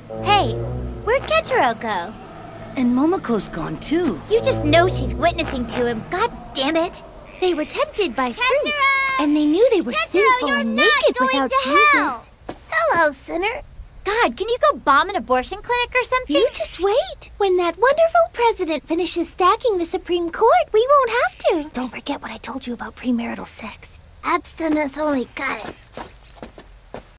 Hey, where'd Ketaro go? And Momoko's gone too. You just know she's witnessing to him. God damn it. They were tempted by fruit, Ketaro! and they knew they were Ketaro, sinful you're and not naked going without to hell! Jesus. Hello, sinner. God, can you go bomb an abortion clinic or something? You just wait. When that wonderful president finishes stacking the Supreme Court, we won't have to. Don't forget what I told you about premarital sex. Abstinence only got it.